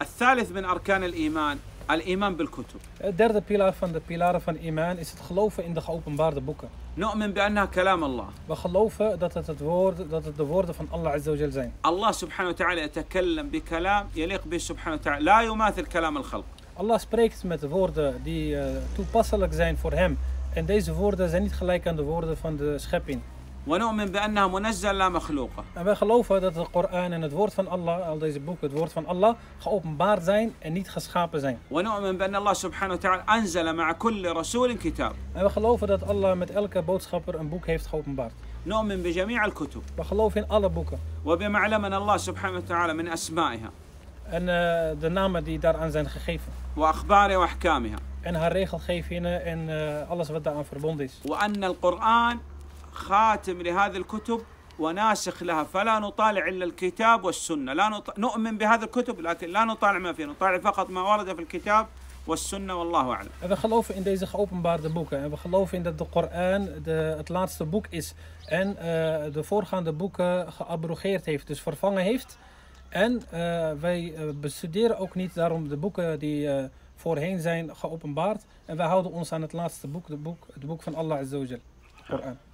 الثالث من أركان الإيمان الإيمان بالكتب. Het derde pilaar van de pilaren van iman is het geloven in de geopenbaarde boeken. نؤمن بأنها كلام الله. We geloven dat het de woorden van Allah Azza wa Jal zijn. الله سبحانه وتعالى يتكلم بكلام يليق به سبحانه وتعالى لا يماثل كلام الخلق. Allah spreekt met woorden die toepasselijk zijn voor hem. En deze woorden zijn niet gelijk aan de woorden van de schepping. ونؤمن بأنها منزل لا مخلوقة. En wij geloven dat de Koran en het woord van Allah, al deze boeken, het woord van Allah, geopenbaard zijn en niet geschapen zijn. ونؤمن بأن الله سبحانه وتعالى أنزل مع كل رسول كتاب. En we geloven dat Allah met elke boodschapper een boek heeft geopenbaard. نؤمن بجميع الكتب. We geloven in alle boeken. وبما علمنا الله سبحانه وتعالى من أسمائها. En de namen die daaraan zijn gegeven. وأخبارها وأحكامها. En haar regelgevingen en alles wat daaraan verbonden is. وأن القرآن خاتم لهذه الكتب وناسخ لها فلا نطالع إلا الكتاب والسنة. نؤمن بهذه الكتب لكن لا نطالع ما فيها، نطالع فقط ما ورد في الكتاب والسنة والله أعلم. En we geloven in deze geopenbaarde boeken. En we geloven in dat de Koran het laatste boek is. En de voorgaande boeken geabrogeerd heeft, dus vervangen heeft. En wij bestuderen ook niet daarom de boeken die voorheen zijn geopenbaard. En wij houden ons aan het laatste boek, het boek van Allah Azza wa Jal, Koran.